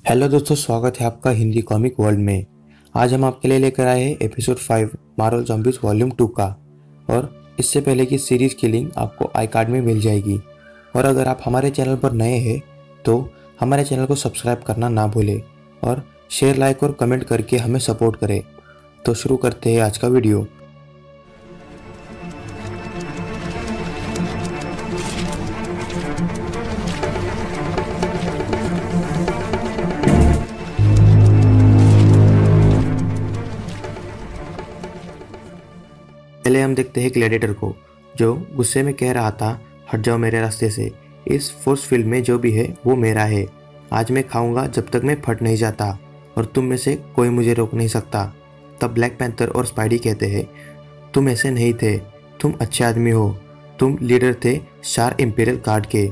Hello दोस्तों, स्वागत है आपका हिंदी कॉमिक वर्ल्ड में। आज हम आपके लिए लेकर आए हैं एपिसोड 5 मार्वल ज़ॉम्बीज़ वॉल्यूम 2 का। और इससे पहले कि सीरीज़ की लिंक आपको आई कार्ड में मिल जाएगी। और अगर आप हमारे चैनल पर नए हैं तो हमारे चैनल को सब्सक्राइब करना ना भूलें और शेयर, लाइक और कमेंट करके हमें सपोर्ट करें। तो शुरू करते हैं आज का वीडियो। पहले हम देखते हैं ग्लैडिएटर को, जो गुस्से में कह रहा था, हट जाओ मेरे रास्ते से। इस फोर्स फील्ड में जो भी है वो मेरा है। आज मैं खाऊंगा जब तक मैं फट नहीं जाता और तुम में से कोई मुझे रोक नहीं सकता। तब ब्लैक पैंथर और स्पाइडी कहते हैं, तुम ऐसे नहीं थे, तुम अच्छे आदमी हो, तुम लीडर थे शार इंपीरियल गार्ड के।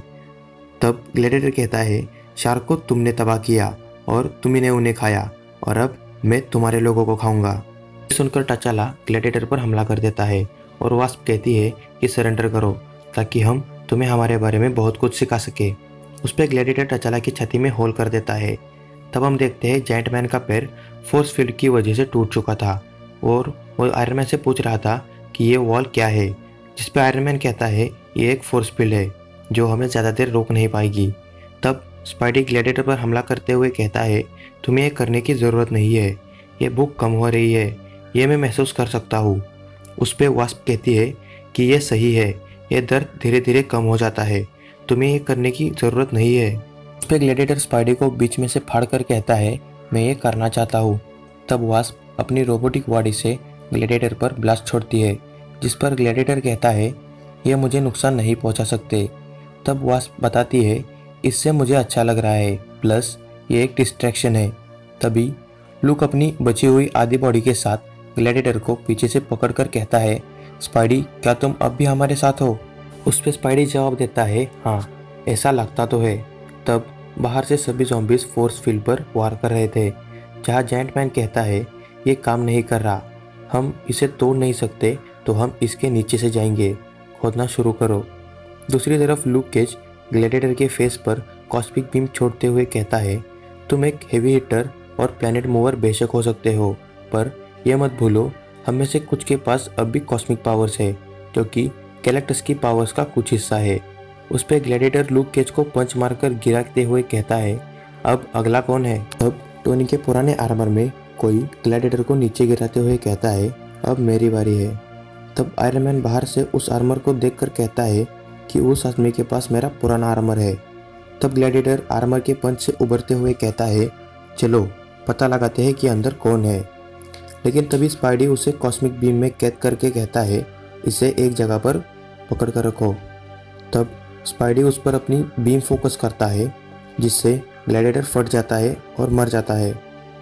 तब ग्लैडिएटर कहता है, शार्क को तुमने तबाह किया और तुम्ही ने उन्हें खाया और अब मैं तुम्हारे लोगों को खाऊंगा। सुनकर टचाला ग्लैडिएटर पर हमला कर देता है और वास्प कहती है कि सरेंडर करो ताकि हम तुम्हें हमारे बारे में बहुत कुछ सिखा सके। उस पर ग्लैडिएटर टचाला की छाती में होल कर देता है। तब हम देखते हैं जायंट मैन का पैर फोर्स फील्ड की वजह से टूट चुका था और वो आयरन मैन से पूछ रहा था कि ये वॉल क्या है, जिस पर आयरन मैन कहता है ये एक फोर्स फील्ड है जो हमें ज़्यादा देर रोक नहीं पाएगी। तब स्पाइडी ग्लैडिएटर पर हमला करते हुए कहता है, तुम्हें ये करने की ज़रूरत नहीं है, ये भूख कम हो रही है, ये मैं महसूस कर सकता हूँ। उस पर वास्प कहती है कि यह सही है, यह दर्द धीरे धीरे कम हो जाता है, तुम्हें ये करने की ज़रूरत नहीं है। उस पर ग्लैडिएटर स्पाइडी को बीच में से फाड़ कर कहता है, मैं ये करना चाहता हूँ। तब वास्प अपनी रोबोटिक बॉडी से ग्लैडिएटर पर ब्लास्ट छोड़ती है, जिस पर ग्लैडिएटर कहता है, यह मुझे नुकसान नहीं पहुँचा सकते। तब वास्प बताती है, इससे मुझे अच्छा लग रहा है, प्लस ये एक डिस्ट्रैक्शन है। तभी लूक अपनी बची हुई आधी बॉडी के साथ ग्लैडिएटर को पीछे से पकड़कर कहता है, स्पाइडी क्या तुम अब भी हमारे साथ हो? उस पर स्पाइडी जवाब देता है, हाँ ऐसा लगता तो है। तब बाहर से सभी ज़ॉम्बीज़ फोर्स फील्ड पर वार कर रहे थे, जहाँ जायंट मैन कहता है, ये काम नहीं कर रहा, हम इसे तोड़ नहीं सकते तो हम इसके नीचे से जाएंगे, खोदना शुरू करो। दूसरी तरफ लूक केज ग्लैडिएटर के फेस पर कॉस्मिक बीम छोड़ते हुए कहता है, तुम एक हेवी हिटर और प्लैनेट मूवर बेशक हो सकते हो, पर यह मत भूलो हम में से कुछ के पास अब भी कॉस्मिक पावर्स है, जो कि गैलेक्टस की पावर्स का कुछ हिस्सा है। उस पर ग्लैडिएटर लूक केज को पंच मारकर गिराते हुए कहता है, अब अगला कौन है? अब टोनी के पुराने आर्मर में कोई ग्लैडिएटर को नीचे गिराते हुए कहता है, अब मेरी बारी है। तब आयरन मैन बाहर से उस आर्मर को देखकर कहता है कि उस आदमी के पास मेरा पुराना आर्मर है। तब ग्लैडिएटर आर्मर के पंच से उभरते हुए कहता है, चलो पता लगाते हैं कि अंदर कौन है। लेकिन तभी स्पाइडी उसे कॉस्मिक बीम में कैद करके कहता है, इसे एक जगह पर पकड़ कर रखो। तब स्पाइडी उस पर अपनी बीम फोकस करता है, जिससे ग्लैडिएटर फट जाता है और मर जाता है।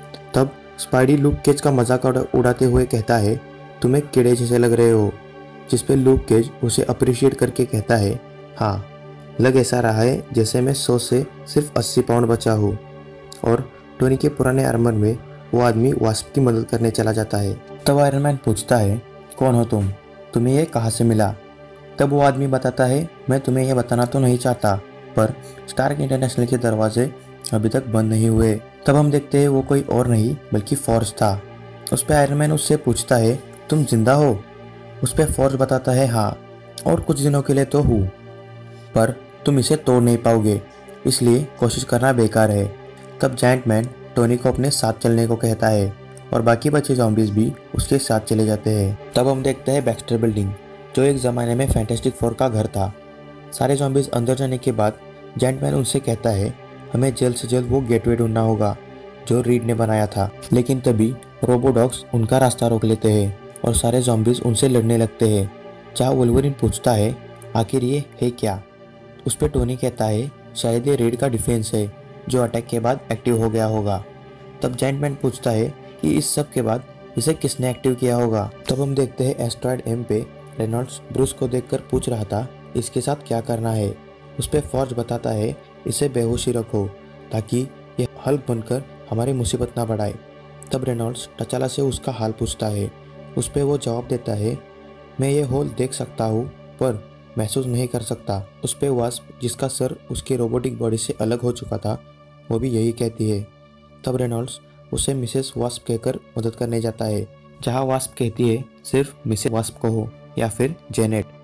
तब स्पाइडी लूक केज का मजाक उड़ाते हुए कहता है, तुम्हें कीड़े जैसे लग रहे हो, जिस पे लूक केज उसे अप्रिशिएट करके कहता है, हाँ लग ऐसा रहा है जैसे मैं 100 से सिर्फ 80 पाउंड बचा हूँ। और टोनी के पुराने आर्मर में वो आदमी वास्प की मदद करने चला जाता है। तब आयरन मैन पूछता है, कौन हो तुम, तुम्हें ये कहाँ से मिला? तब वो आदमी बताता है, मैं तुम्हें यह बताना तो नहीं चाहता, पर स्टार्क इंटरनेशनल के दरवाजे अभी तक बंद नहीं हुए। तब हम देखते हैं वो कोई और नहीं बल्कि फोर्स था। उस पर आयरन मैन उससे पूछता है, तुम जिंदा हो? उस पर फोर्स बताता है, हाँ और कुछ दिनों के लिए तो हूँ, पर तुम इसे तोड़ नहीं पाओगे, इसलिए कोशिश करना बेकार है। तब जायंट मैन टोनी को अपने साथ चलने को कहता है और बाकी बचे ज़ॉम्बीज़ भी उसके साथ चले जाते हैं। तब हम देखते हैं बैक्स्टर बिल्डिंग, जो एक ज़माने में फैंटास्टिक फोर का घर था। सारे ज़ॉम्बीज़ अंदर जाने के बाद जायंट मैन उनसे कहता है, हमें जल्द से जल्द वो गेटवे ढूंढना होगा जो रीड ने बनाया था। लेकिन तभी रोबोडॉग्स उनका रास्ता रोक लेते हैं और सारे ज़ॉम्बीज़ उनसे लड़ने लगते हैं। जहाँ वुल्वरीन पूछता है, आखिर ये है क्या? उस पर टोनी कहता है, शायद ये रीड का डिफेंस है जो अटैक के बाद एक्टिव हो गया होगा। तब जायंट मैन पूछता है कि इस सब के बाद इसे किसने एक्टिव किया होगा। तब हम देखते हैं एस्ट्रॉयड एम पे रेनॉल्ड्स ब्रूस को देखकर पूछ रहा था, इसके साथ क्या करना है? उस पर फॉर्ज बताता है, इसे बेहोशी रखो ताकि ये हल्क बनकर हमारी मुसीबत ना बढ़ाए। तब रेनॉल्ड्स टचाला से उसका हाल पूछता है। उस पर वो जवाब देता है, मैं ये होल देख सकता हूँ पर महसूस नहीं कर सकता। उस पर वास्प, जिसका सर उसकी रोबोटिक बॉडी से अलग हो चुका था, वो भी यही कहती है। तब रेनॉल्ड्स उसे मिसेस वास्प कहकर मदद करने जाता है, जहाँ वास्प कहती है सिर्फ मिसेस वास्प कहो या फिर जेनेट।